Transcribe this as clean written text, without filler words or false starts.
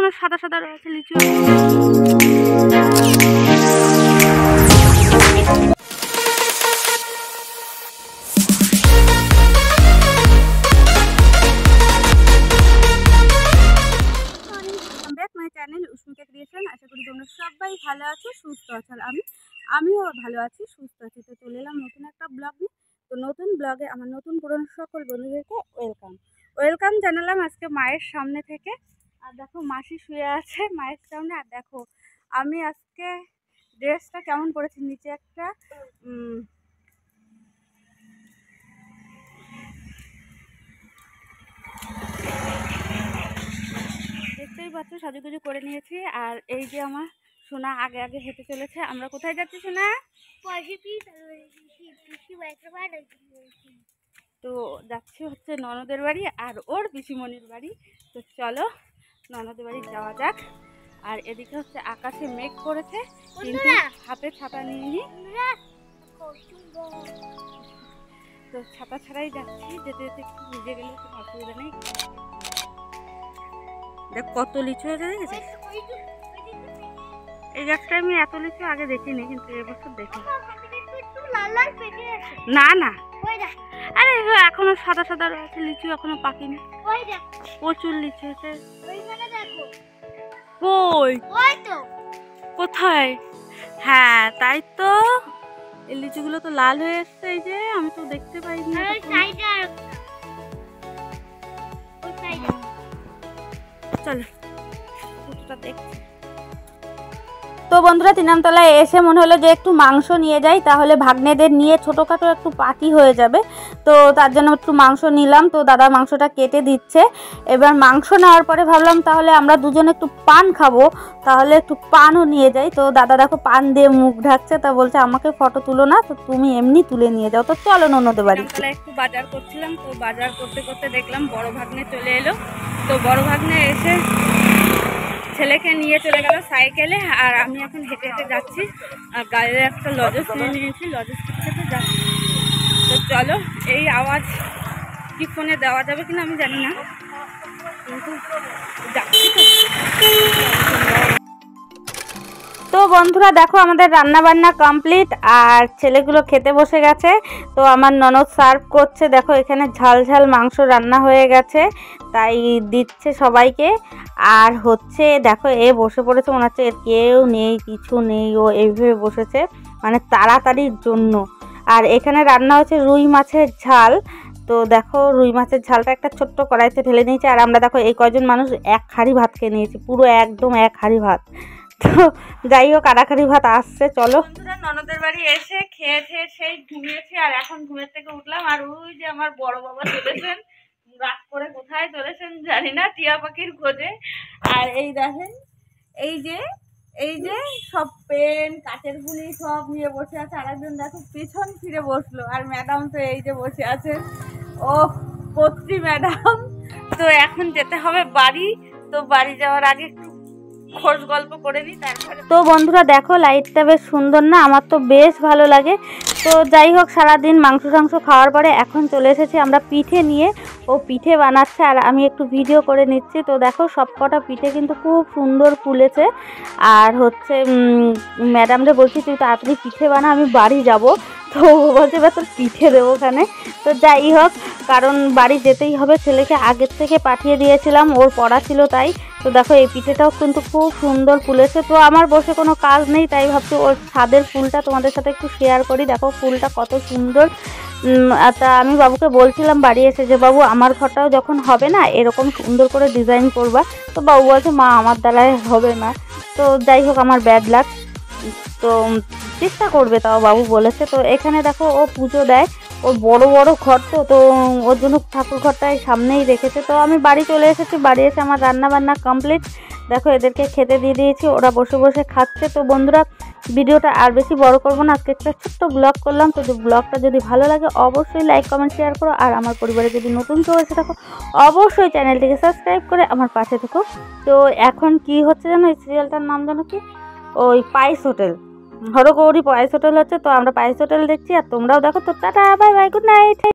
এখনো সাদা সাদা রয়েছে লিচু। আশা করি তোমরা সবাই ভালো আছো, সুস্থ আছো। আমিও ভালো আছি, সুস্থ আছি। তো চলে এলাম নতুন একটা ব্লগ নিয়ে। তো নতুন ব্লগে আমার নতুন পুরনো সকল বন্ধুদেরকে ওয়েলকাম জানালাম আজকে মায়ের সামনে থেকে। আর দেখো মাসি শুয়ে আছে মায়ের সামনে। আর দেখো আমি আজকে ড্রেসটা কেমন পরেছি, নিচে একটা দেখতেই পাচ্ছ সাজুগুজু করে নিয়েছি। আর এই যে আমার সোনা আগে আগে হেঁটে চলেছে। আমরা কোথায় যাচ্ছি সোনা? তো যাচ্ছি হচ্ছে ননদের বাড়ি আর ওর পিসিমণির বাড়ি। তো চলো ননদের বাড়ি যাওয়া যাক। আর এদিকে হচ্ছে আকাশে মেঘ করেছে, কিন্তু হাতে ছাতা নিয়ে নি। তো ছাতা ছাড়াই যাচ্ছি, যেতে যেতে একটু ভিজে গেলে কোনো অসুবিধা নেই। দেখ কত লিচু হয়েছে, দেখেছিস? এই গাছটা আমি এত লিচু আগে দেখিনি, কিন্তু এবছর দেখি। না না, আরে এখনো সাদা সাদা রয়েছে লিচু, এখনো পাকিনি। প্রচুর লিচু হয়েছে। কোথায়? হ্যাঁ তাই তো, এই লিচুগুলো তো লাল হয়ে এসছে। এই যে আমি তো দেখতে পাইনি। চলো কতটা দেখছি। তো বন্ধুরা তিনামতলায় এসে মনে হলো যে একটু মাংস নিয়ে যাই, তাহলে ভাগ্নেদের নিয়ে ছোটোখাটো একটু পার্টি হয়ে যাবে। তো তার জন্য একটু মাংস নিলাম। তো দাদা মাংসটা কেটে দিচ্ছে। এবার মাংস নেওয়ার পরে ভাবলাম তাহলে আমরা দুজনে একটু পান খাবো, তাহলে একটু পানও নিয়ে যাই। তো দাদা দেখো পান দিয়ে মুখ ঢাকছে। তা বলছে আমাকে ফটো তুলো না, তো তুমি এমনি তুলে নিয়ে যাও। তো চলো ননদের বাড়ি। একটু বাজার করছিলাম, তো বাজার করতে করতে দেখলাম বড় ভাগ্নে চলে এলো। তো বড় ভাগ্নে এসে ছেলেকে নিয়ে চলে গেল সাইকেলে। আর আমি এখন হেঁটে হেঁটে যাচ্ছি। আর গাড়ির একটা লজেস নিয়ে নিয়েছি, লজেস থেকে যাচ্ছি। তো চলো, এই আওয়াজ কি ফোনে দেওয়া যাবে কিনা আমি জানি না, কিন্তু যাচ্ছি। তো বন্ধুরা দেখো আমাদের রান্না বান্না কমপ্লিট, আর ছেলেগুলো খেতে বসে গেছে। তো আমার ননদ সার্ভ করছে। দেখো এখানে ঝাল ঝাল মাংস রান্না হয়ে গেছে, তাই দিচ্ছে সবাইকে। আর হচ্ছে দেখো এ বসে পড়েছে, মনে হচ্ছে এর কেউ নেই, কিছু নেই, ও এইভাবে বসেছে মানে তাড়াতাড়ির জন্য। আর এখানে রান্না হচ্ছে রুই মাছের ঝাল। তো দেখো রুই মাছের ঝালটা একটা ছোট্ট কড়াইতে ঢেলে নিয়েছি। আর আমরা দেখো এই কয়জন মানুষ এক হাঁড়ি ভাত খেয়ে নিয়েছি, পুরো একদম এক হাঁড়ি ভাত। তো যাই হোক আড়াখাড়ি ভাত আসছে। চলো ননদের বাড়ি এসে খেয়ে খেয়ে সেই ঘুমিয়েছি। আর এখন ঘুমের থেকে উঠলাম। আর ওই যে আমার বড় বাবা চলেছেন, রাত করে কোথায় চলেছেন জানি না, টিয়া পাখির খোঁজে। আর এই দেখেন এই যে সব পেন কাঠের গুলি সব নিয়ে বসে আছে। আর একজন দেখো পেছন ফিরে বসলো। আর ম্যাডাম তো এই যে বসে আছেন, ও কর্ত্রী ম্যাডাম। তো এখন যেতে হবে বাড়ি। তো বাড়ি যাওয়ার আগে খোঁজ গল্প করে নিই তারপরে। তো বন্ধুরা দেখো লাইটটা বেশ সুন্দর না? আমার তো বেশ ভালো লাগে। তো যাই হোক সারাদিন মাংস খাওয়ার পরে এখন চলে এসেছি আমরা পিঠে নিয়ে। ও পিঠে বানাচ্ছে আর আমি একটু ভিডিও করে নিচ্ছি। তো দেখো সব কটা পিঠে কিন্তু খুব সুন্দর ফুলেছে। আর হচ্ছে ম্যাডামরে বলছি তুই তাড়াতাড়ি পিঠে বানা, আমি বাড়ি যাব। তো বলছে এবার তোর পিঠে দেবো ওখানে। তো যাই হোক, কারণ বাড়ি যেতেই হবে, ছেলেকে আগের থেকে পাঠিয়ে দিয়েছিলাম, ওর পড়া ছিল তাই। তো দেখো এই পিঠেটাও কিন্তু খুব সুন্দর ফুলেছে। তো আমার বসে কোনো কাজ নেই, তাই ভাবছি ওর ছাদের ফুলটা তোমাদের সাথে একটু শেয়ার করি। দেখো ফুলটা কত সুন্দর। তা আমি বাবুকে বলছিলাম বাড়ি এসে যে বাবু আমার ঘরটাও যখন হবে না এরকম সুন্দর করে ডিজাইন করবা। তো বাবু বলছে মা আমার দ্বারাই হবে না। তো যাই হোক আমার ব্যাড লাক, তো চেষ্টা করবে তাও বাবু বলেছে। তো এখানে দেখো ও পুজো দেয়, ওর বড় বড় ঘর, তো ওর জন্য ঠাকুর ঘরটাই সামনেই রেখেছে। তো আমি বাড়ি চলে এসেছি, বাড়ি এসে আমার রান্না বান্না কমপ্লিট। দেখো এদেরকে খেতে দিয়ে দিয়েছি, ওরা বসে বসে খাচ্ছে। তো বন্ধুরা ভিডিওটা আর বেশি বড় করবো না, আজকে একটা ছোট্ট ব্লগ করলাম। তো ব্লগটা যদি ভালো লাগে অবশ্যই লাইক কমেন্ট শেয়ার করো। আর আমার পরিবারে যদি নতুন কেউ এসে থাকো অবশ্যই চ্যানেলটিকে সাবস্ক্রাইব করে আমার পাশে থেকো। তো এখন কি হচ্ছে জানো, এই সিরিয়ালটার নাম জানো কি? ওই পাইস হোটেল, হরগৌরী পাইস হোটেল হচ্ছে। তো আমরা পাইস হোটেল দেখছি, আর তোমরাও দেখো। তো tata bye bye, good night.